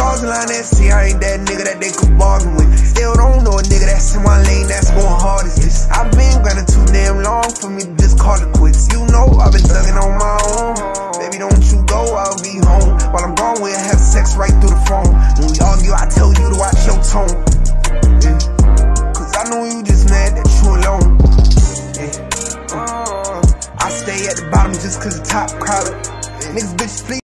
crossing line and see I ain't that nigga that they could bargain with. Still don't know a nigga that's in my lane that's going hard as this. I've been grinding too damn long for me to just call it quits. You know I've been thugging on my own. Baby, don't you go, I'll be home. While I'm gone, we'll have sex right through the phone. When we argue, I tell you to watch your tone. Yeah. Cause I know you just mad that you alone. Yeah. I stay at the bottom just cause the top crowded. Niggas bitches please.